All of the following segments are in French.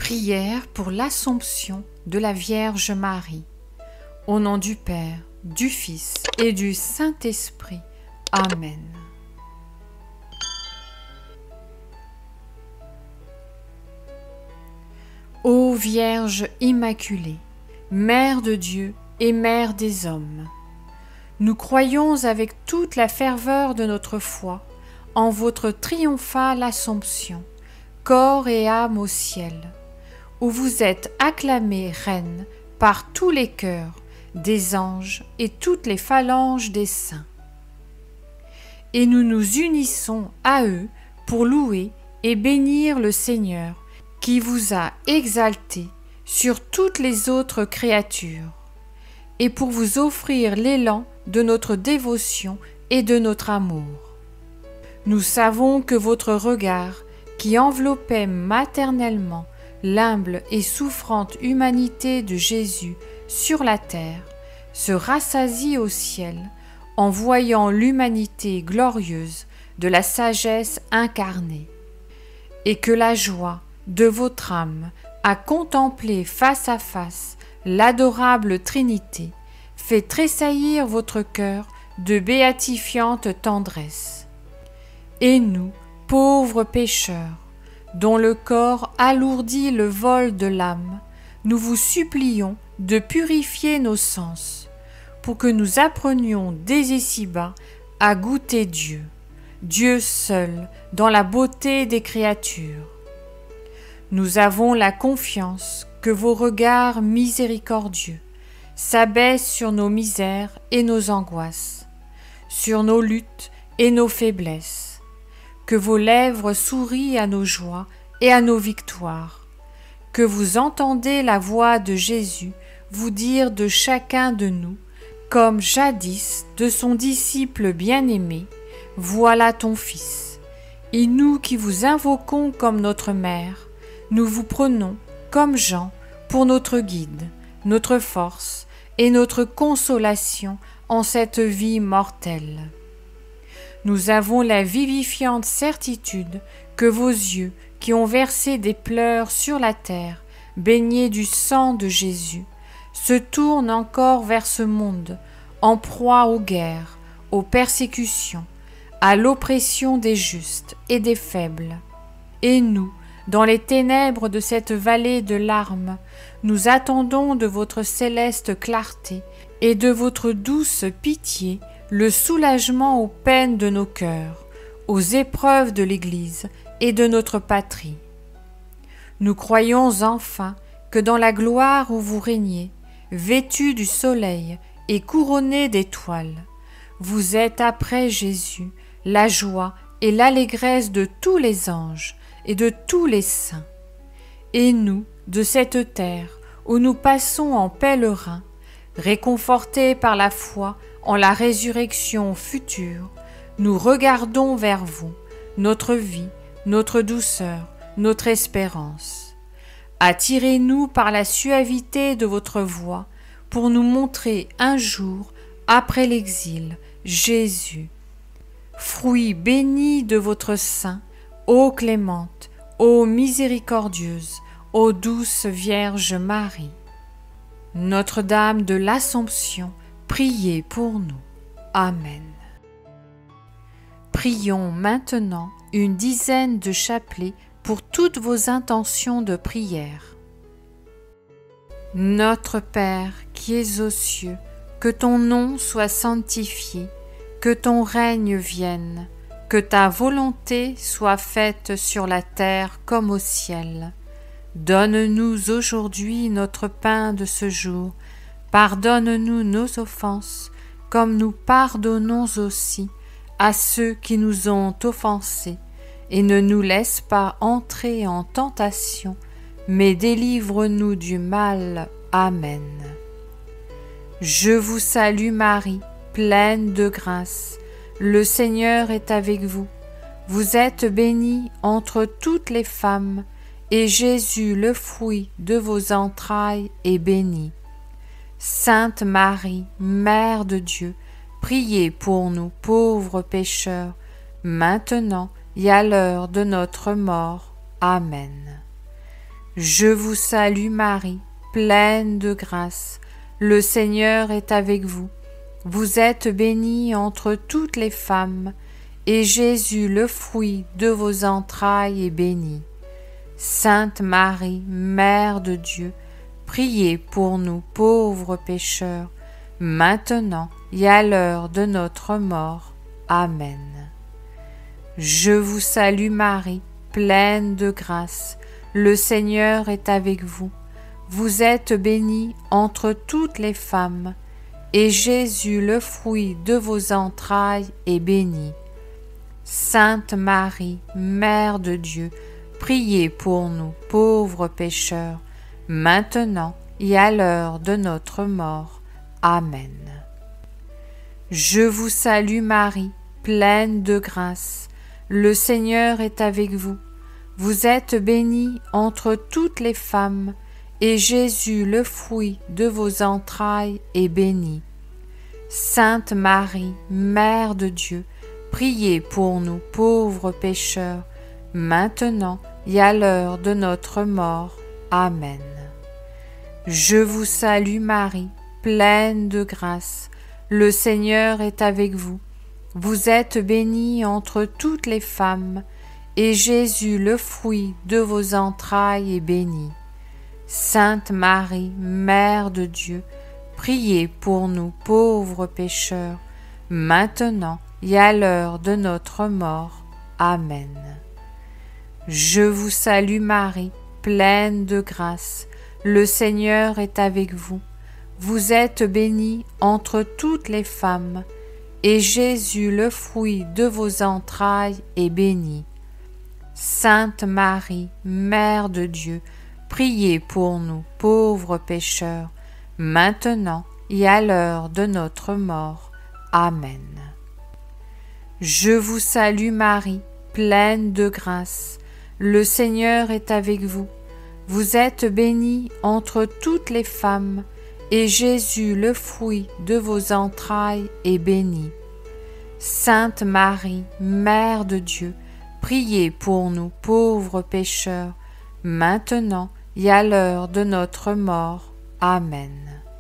Prière pour l'Assomption de la Vierge Marie. Au nom du Père, du Fils et du Saint-Esprit. Amen. Ô Vierge Immaculée, Mère de Dieu et Mère des hommes, nous croyons avec toute la ferveur de notre foi en votre triomphale Assomption, corps et âme au ciel, où vous êtes acclamée Reine par tous les chœurs des anges et toutes les phalanges des saints. Et nous nous unissons à eux pour louer et bénir le Seigneur qui vous a exalté sur toutes les autres créatures, et pour vous offrir l'élan de notre dévotion et de notre amour. Nous savons que votre regard, qui enveloppait maternellement l'humble et souffrante humanité de Jésus sur la terre, se rassasie au ciel en voyant l'humanité glorieuse de la sagesse incarnée, et que la joie de votre âme à contempler face à face l'adorable Trinité fait tressaillir votre cœur de béatifiante tendresse. Et nous, pauvres pécheurs, dont le corps alourdit le vol de l'âme, nous vous supplions de purifier nos sens, pour que nous apprenions dès ici-bas à goûter Dieu, Dieu seul, dans la beauté des créatures. Nous avons la confiance que vos regards miséricordieux s'abaissent sur nos misères et nos angoisses, sur nos luttes et nos faiblesses, que vos lèvres sourient à nos joies et à nos victoires, que vous entendez la voix de Jésus vous dire de chacun de nous, comme jadis de son disciple bien-aimé, « Voilà ton Fils ». Et nous qui vous invoquons comme notre Mère, nous vous prenons, comme Jean, pour notre guide, notre force et notre consolation en cette vie mortelle. Nous avons la vivifiante certitude que vos yeux, qui ont versé des pleurs sur la terre, baignés du sang de Jésus, se tournent encore vers ce monde, en proie aux guerres, aux persécutions, à l'oppression des justes et des faibles. Et nous, dans les ténèbres de cette vallée de larmes, nous attendons de votre céleste clarté et de votre douce pitié le soulagement aux peines de nos cœurs, aux épreuves de l'Église et de notre patrie. Nous croyons enfin que dans la gloire où vous régnez, vêtus du soleil et couronnés d'étoiles, vous êtes après Jésus la joie et l'allégresse de tous les anges et de tous les saints. Et nous, de cette terre où nous passons en pèlerins, réconfortés par la foi en la résurrection future, nous regardons vers vous, notre vie, notre douceur, notre espérance. Attirez-nous par la suavité de votre voix pour nous montrer un jour, après l'exil, Jésus, fruit béni de votre sein, ô clémente, ô miséricordieuse, ô douce Vierge Marie. Notre-Dame de l'Assomption, priez pour nous. Amen. Prions maintenant une dizaine de chapelets pour toutes vos intentions de prière. Notre Père qui es aux cieux, que ton nom soit sanctifié, que ton règne vienne, que ta volonté soit faite sur la terre comme au ciel. Donne-nous aujourd'hui notre pain de ce jour. Pardonne-nous nos offenses, comme nous pardonnons aussi à ceux qui nous ont offensés. Et ne nous laisse pas entrer en tentation, mais délivre-nous du mal. Amen. Je vous salue Marie, pleine de grâce. Le Seigneur est avec vous. Vous êtes bénie entre toutes les femmes, et Jésus, le fruit de vos entrailles, est béni. Sainte Marie, Mère de Dieu, priez pour nous pauvres pécheurs, maintenant et à l'heure de notre mort. Amen. Je vous salue Marie, pleine de grâce. Le Seigneur est avec vous. Vous êtes bénie entre toutes les femmes, et Jésus, le fruit de vos entrailles, est béni. Sainte Marie, Mère de Dieu, priez pour nous pauvres pécheurs, maintenant et à l'heure de notre mort. Amen. Je vous salue Marie, pleine de grâce. Le Seigneur est avec vous. Vous êtes bénie entre toutes les femmes, et Jésus, le fruit de vos entrailles, est béni. Sainte Marie, Mère de Dieu, priez pour nous pauvres pécheurs, maintenant et à l'heure de notre mort. Amen. Je vous salue Marie, pleine de grâce. Le Seigneur est avec vous. Vous êtes bénie entre toutes les femmes, et Jésus, le fruit de vos entrailles, est béni. Sainte Marie, Mère de Dieu, priez pour nous pauvres pécheurs, maintenant et à l'heure de notre mort. Amen. Je vous salue Marie, pleine de grâce. Le Seigneur est avec vous. Vous êtes bénie entre toutes les femmes, et Jésus, le fruit de vos entrailles, est béni. Sainte Marie, Mère de Dieu, priez pour nous pauvres pécheurs, maintenant et à l'heure de notre mort. Amen. Je vous salue Marie, pleine de grâce. Le Seigneur est avec vous. Vous êtes bénie entre toutes les femmes, et Jésus, le fruit de vos entrailles, est béni. Sainte Marie, Mère de Dieu, priez pour nous pauvres pécheurs, maintenant et à l'heure de notre mort. Amen. Je vous salue Marie, pleine de grâce. Le Seigneur est avec vous. Vous êtes bénie entre toutes les femmes, et Jésus, le fruit de vos entrailles, est béni. Sainte Marie, Mère de Dieu, priez pour nous pauvres pécheurs, maintenant et à l'heure de notre mort. Amen.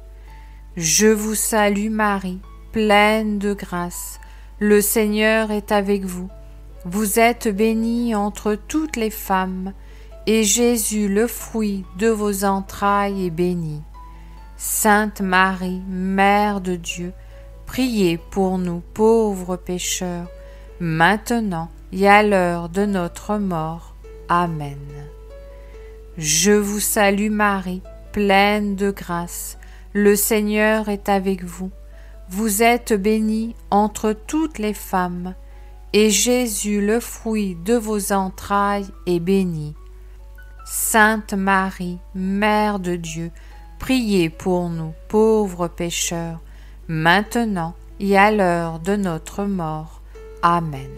Je vous salue Marie, pleine de grâce. Le Seigneur est avec vous. Vous êtes bénie entre toutes les femmes, et Jésus, le fruit de vos entrailles, est béni. Sainte Marie, Mère de Dieu, priez pour nous pauvres pécheurs, maintenant et à l'heure de notre mort. Amen. Je vous salue Marie, pleine de grâce. Le Seigneur est avec vous. Vous êtes bénie entre toutes les femmes, et Jésus, le fruit de vos entrailles, est béni. Sainte Marie, Mère de Dieu, priez pour nous pauvres pécheurs, maintenant et à l'heure de notre mort. Amen.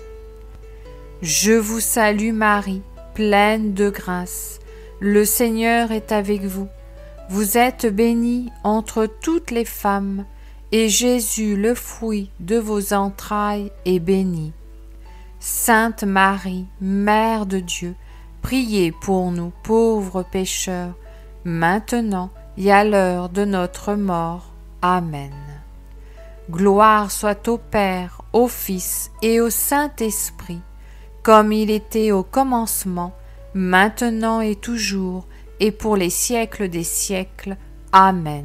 Je vous salue Marie, pleine de grâce. Le Seigneur est avec vous. Vous êtes bénie entre toutes les femmes, et Jésus, le fruit de vos entrailles, est béni. Sainte Marie, Mère de Dieu, priez pour nous pauvres pécheurs, maintenant et à l'heure de notre mort. Amen. Gloire soit au Père, au Fils et au Saint-Esprit, comme il était au commencement, maintenant et toujours, et pour les siècles des siècles. Amen.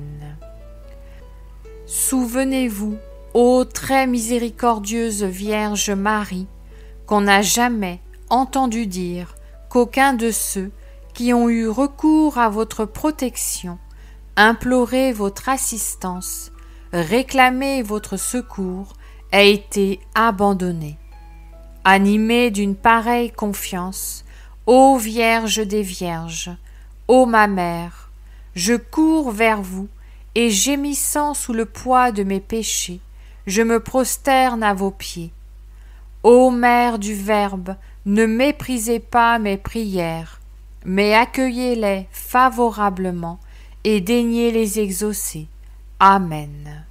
Souvenez-vous, ô très miséricordieuse Vierge Marie, qu'on n'a jamais entendu dire qu'aucun de ceux qui ont eu recours à votre protection, imploré votre assistance, réclamé votre secours, ait été abandonné. Animée d'une pareille confiance, ô Vierge des Vierges, ô ma mère, je cours vers vous et gémissant sous le poids de mes péchés, je me prosterne à vos pieds. Ô Mère du Verbe, ne méprisez pas mes prières, mais accueillez-les favorablement et daignez les exaucer. Amen.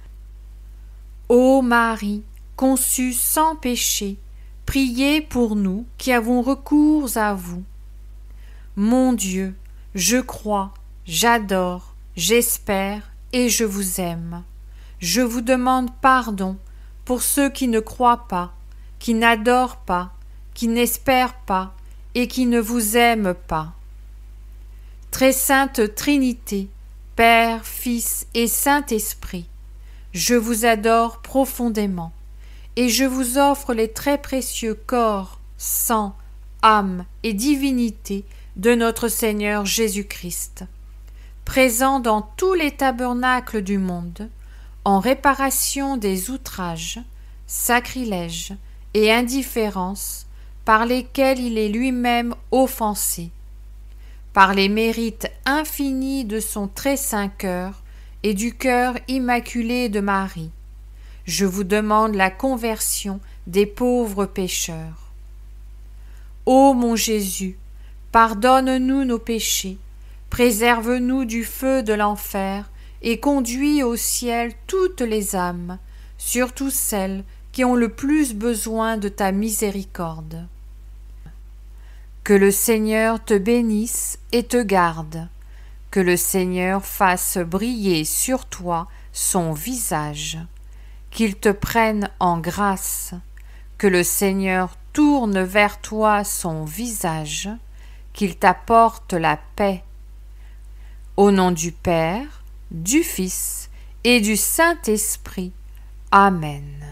Ô Marie, conçue sans péché, priez pour nous qui avons recours à vous. mon Dieu, je crois, j'adore, j'espère et je vous aime. Je vous demande pardon pour ceux qui ne croient pas, qui n'adorent pas, qui n'espèrent pas et qui ne vous aiment pas. Très sainte Trinité, Père, Fils et Saint-Esprit, je vous adore profondément et je vous offre les très précieux corps, sang, âme et divinité de notre Seigneur Jésus-Christ, présent dans tous les tabernacles du monde, en réparation des outrages, sacrilèges et indifférences par lesquels il est lui-même offensé, par les mérites infinis de son très saint cœur et du cœur immaculé de Marie. Je vous demande la conversion des pauvres pécheurs. Ô mon Jésus, pardonne-nous nos péchés, préserve-nous du feu de l'enfer et conduis au ciel toutes les âmes, surtout celles qui ont le plus besoin de ta miséricorde. Que le Seigneur te bénisse et te garde, que le Seigneur fasse briller sur toi son visage, qu'il te prenne en grâce, que le Seigneur tourne vers toi son visage, qu'il t'apporte la paix. Au nom du Père, du Fils et du Saint-Esprit. Amen.